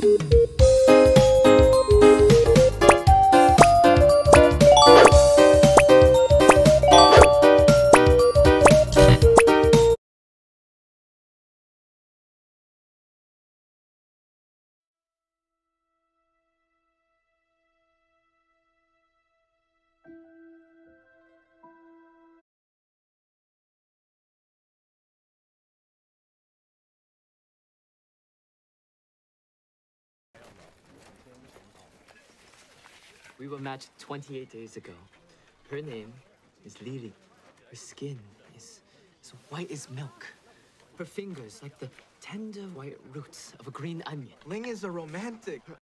We were matched 28 days ago. Her name is Lily. Her skin is as white as milk. Her fingers like the tender white roots of a green onion. Ling is a romantic.